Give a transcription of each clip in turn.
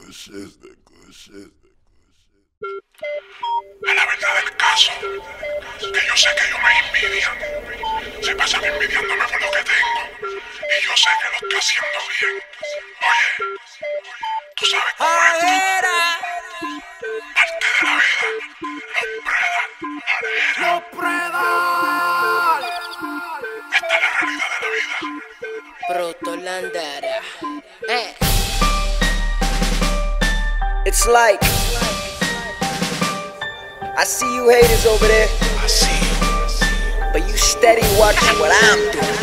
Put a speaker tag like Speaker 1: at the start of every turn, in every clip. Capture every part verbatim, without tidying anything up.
Speaker 1: A la verdad del caso, que yo sé que ellos me envidian. Se pasan envidiándome por lo que tengo. Y yo sé que lo estoy haciendo bien. Oye, tú sabes cómo es esto. Parte de la vida. Los Predal. Esta es la realidad de la vida.
Speaker 2: Predal, Dandara. Eh.
Speaker 3: It's like I see you haters over there,
Speaker 1: I see you.
Speaker 3: but you steady watching what I'm doing.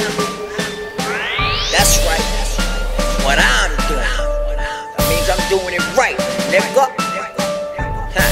Speaker 3: That's right, what I'm doing. That means I'm doing it right, nigga. Huh.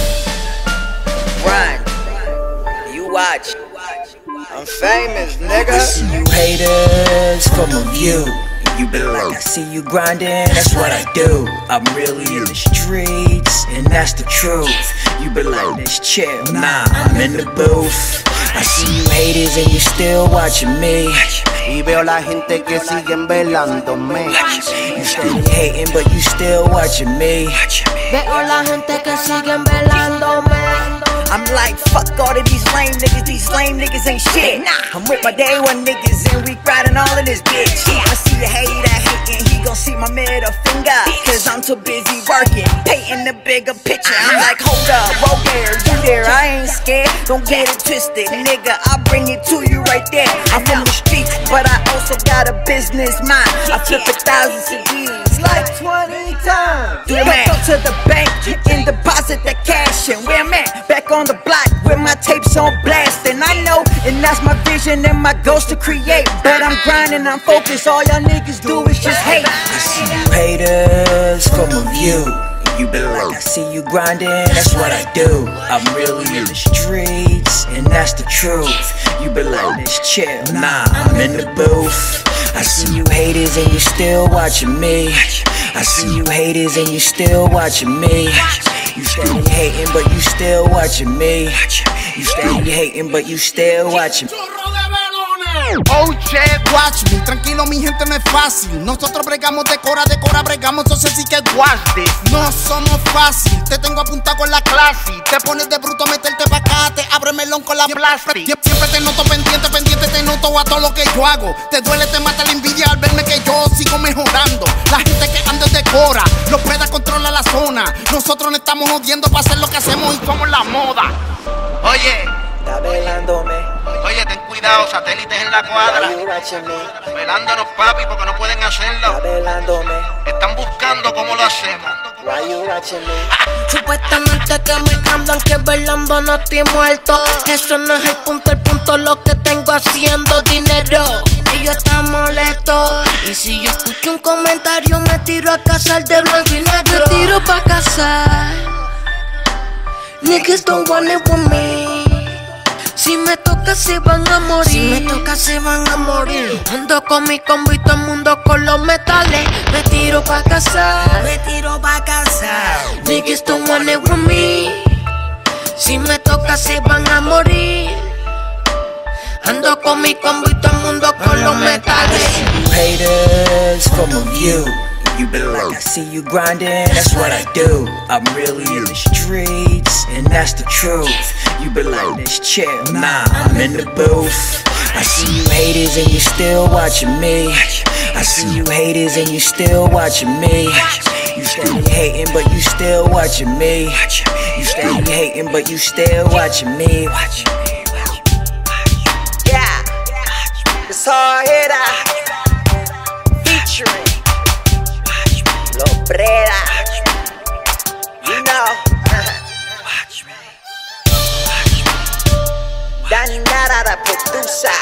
Speaker 3: Grind, you watch. I'm famous, nigga.
Speaker 4: I see you haters from a view. You be like, I see you grinding, that's what I do. I'm really in the streets, and that's the truth. You be like, this chill, nah, I'm in the booth. I see you haters and you still watching me.
Speaker 5: Y veo la gente que siguen velándome.
Speaker 4: You steady hating, but you still watching me.
Speaker 2: Veo la gente que siguen velándome.
Speaker 3: I'm like, fuck all of these lame niggas, these lame niggas ain't shit. Nah, I'm with my day one niggas and we riding all in this bitch. I see the hater hating, he gon' see my middle finger. Cause I'm too busy working, painting the bigger picture. I'm like, hold up, whoa there, you there, I ain't scared. Don't get it twisted, nigga, I'll bring it to you right there. I'm from the streets, but I also got a business mind. I flip a thousand C Ds like twenty times. Do man, go to the bank and deposit the cash. And where I'm at, back on the block with my tapes on blast. And I know, and that's my vision and my goals to create. But I'm grinding, I'm focused, all y'all niggas do is just hate.
Speaker 4: I see you haters from a view. You be like, I see you grinding, that's what I do. I'm really in the streets, and that's the truth. You be like, this chill, nah, I'm in the booth. I see you haters and you still watching me. I see you haters and you still watching me. You steady hating, but you still watching me. You steady hating, but you still watching me.
Speaker 5: Oh shit, watch me, tranquilo mi gente, no es fácil. Nosotros bregamos de cora, de cora bregamos, entonces sí que watch this. No somos fácil, te tengo apuntado con la clase. Te pones de bruto a meterte pa' acá, te abre melón con la plastic. Siempre te noto pendiente, pendiente te noto a todo lo que yo hago. Te duele, te mata la envidia al verme que yo sigo mejorando. La gente que anda de cora, los Predal controla la zona. Nosotros no estamos jodiendo para hacer lo que hacemos y somos la moda. Oye,
Speaker 3: Está velándome,
Speaker 5: oye, ten cuidado, satélites en la cuadra.
Speaker 3: you watching me.
Speaker 5: Velándonos, papi, porque no pueden
Speaker 3: Está
Speaker 5: hacerlo.
Speaker 3: velándome,
Speaker 5: Están buscando cómo lo hacemos.
Speaker 3: why you watching me?
Speaker 2: Supuestamente que me andan que velando no estoy muerto. Eso no es el punto, el punto es lo que tengo haciendo dinero. Ellos están molestos. Y si yo escucho un comentario me tiro a casar de blanco y negro. Me tiro pa' casar. Niggas don't want it with me. Si me toca se van a morir. Si me toca se van a morir. Ando con mi combo y todo el mundo con los metales. Me tiro pa' casar. Me tiro pa' casar. Niggas don't want it with me. Si me toca se van a morir. Ando con mi combo y todo el mundo con los metales.
Speaker 4: You haters from a view. You be like, I see you grinding, that's what I do. I'm really in the streets, and that's the truth. You be like, this chill, nah, I'm in the booth. I see you haters and you still watching me. I see you haters and you still watching me. You steady hating, but you still watching me. You steady hating, but you still watching me.
Speaker 3: Yeah, it's hard hitter featuring Los Predal. You know, Dandara la producer.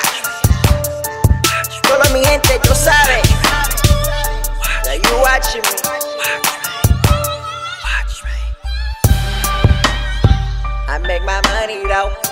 Speaker 3: Toda mi gente, yo sabe that you watching me. I make my money though.